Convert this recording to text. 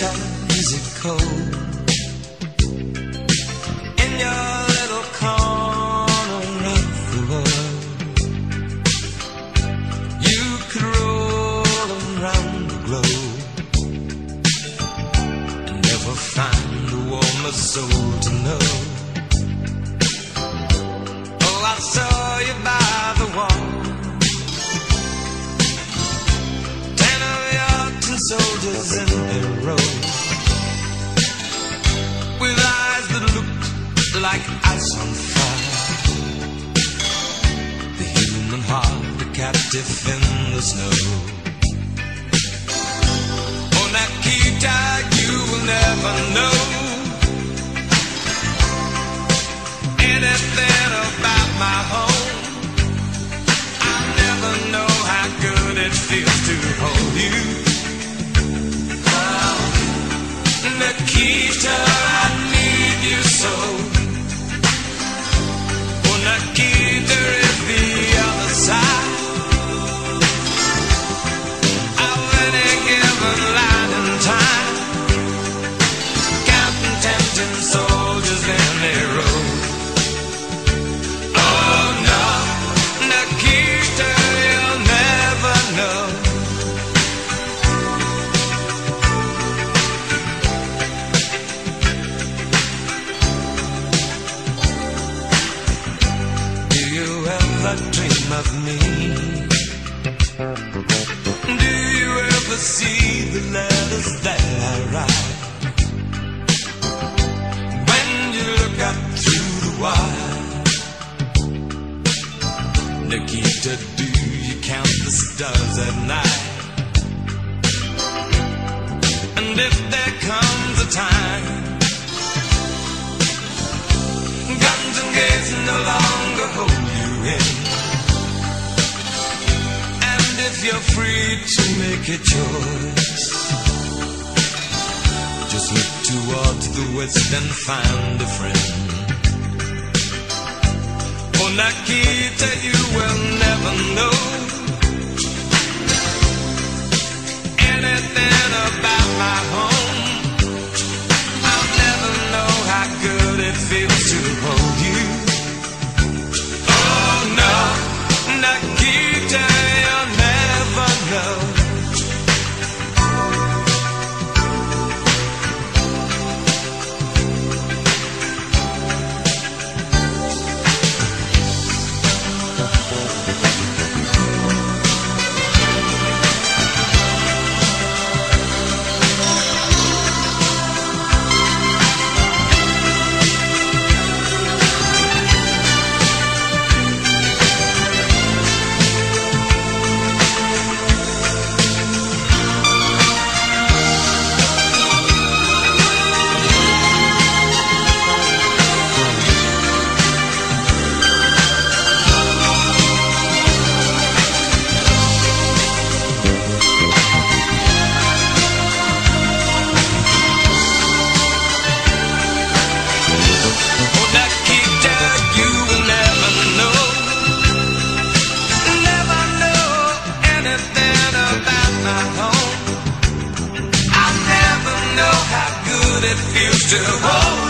Nikita, is it cold? In your little corner of the world, you could roll around the globe and never find a warmer soul to know. Oh, I saw you by the wall, 10 of your tin soldiers in a row, with eyes that looked like ice on fire. The human heart, a captive in the snow. Oh, Nikita, you will never know anything about my home. I'll never know how good it feels to hold you. Oh, Nikita, I need you so. Oh, Nikita is the other side of any given line in time, counting 10 soldiers in a row. Oh no, Nikita, you'll never know. Do you ever dream of me? Do you ever see the letters that I write? When you look up through the wire, Nikita, do you count the stars at night? And if there comes a time guns and gates no longer hold you in, and if you're free to make a choice, just look towards the west and find a friend. Oh, Nikita, you will never know anything about my home. I'll never know how good it feels to hold you. Oh no, Nikita, you'll never know. It feels to hold